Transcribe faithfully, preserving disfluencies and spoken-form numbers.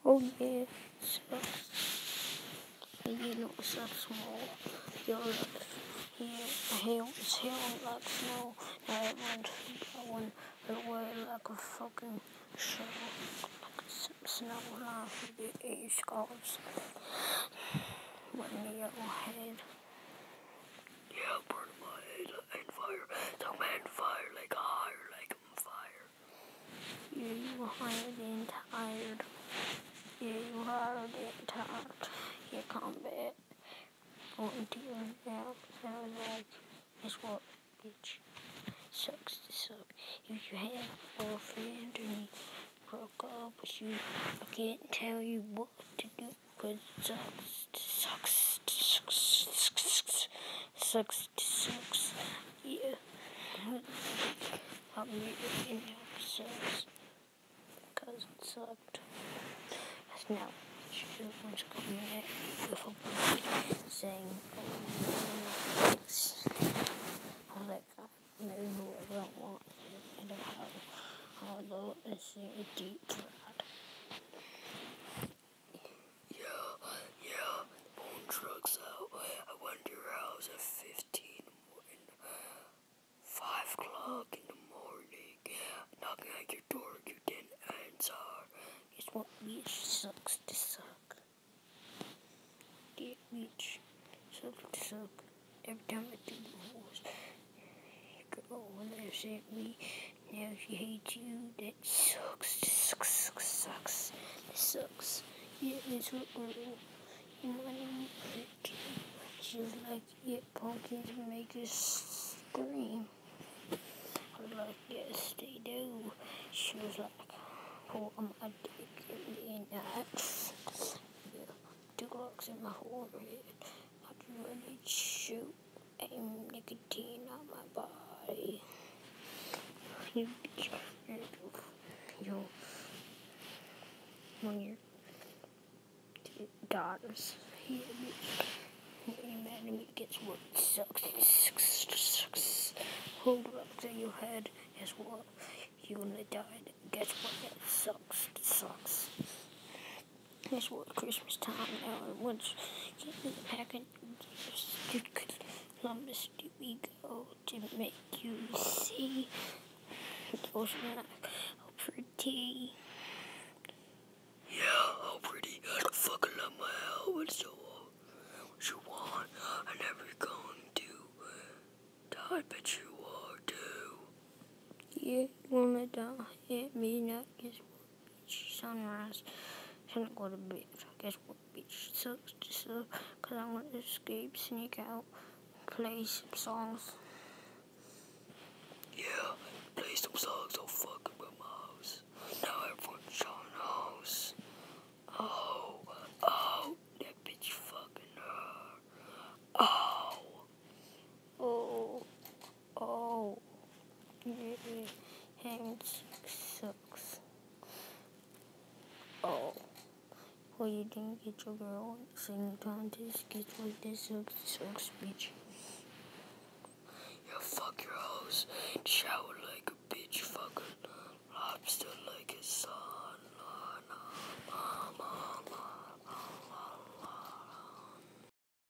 Oh yeah, so you know it's so small. You're like, yeah, hail, it's hail like snow. Now everyone's going away like a fucking show. Like a snow line for the age scars. When the yellow head. Yeah, burn my head and fire. The man fire like a higher like on fire. Yeah, you were hired and tired. Yeah, you hired and tired. Your combat. Going to your now. So I was like, guess what, bitch? Sucks to suck. If you had a boyfriend and he broke up with you, I can't tell you what to do because it sucks to sucks to sucks sucks sucks to sucks. Yeah. I'm really in the sucks because it sucked. That's now everyone's coming at me with a book saying, oh, thanks. I was like, I know who I don't want. I don't have, although it's a deep fried. Yeah, yeah, bone truck's out. I went to your house at fifteen in five o'clock in the morning. Knocking at your door, you didn't answer. Guess what, bitch? Sucks to suck. Yeah, bitch. Sucks to suck. Every time I do the horse, your girl over there said me, now she hates you. That sucks. Sucks, sucks, sucks. It sucks. Yeah, it's her girl. You might even hurt you. She was like, yeah, pumpkins make us scream. I was like, yes, they do. She was like, pull on my dick and nuts. Yeah, two glocks in my forehead. I'm ready to shoot aim nicotine on my body. You, you, when your daughters hear me, when you're mad at me, guess what? Sucks, sucks, sucks. Hold up to your head. Guess what? You're gonna die. Guess what? That sucks, sucks. Guess what? Christmas time now. And once you get me a pack of gifts, you could Columbus do we go to make you see those like how pretty. Yeah, how pretty. I fucking love my helmet so what you want? I never going to die, but you are too. Yeah, you wanna die at midnight, guess what, bitch? Sunrise. Gonna go to bed. Guess what, bitch? Sucks to suck. Cause I want to escape, sneak out, play some songs. Yeah, play some songs. Don't fuck with my house. Now everyone's showing the house. Oh, oh, that bitch fucking her. Oh, oh, oh, yeah, and sucks. Oh. Well, you didn't get your girl singing contest. Guess what? This sucks, sucks, bitch.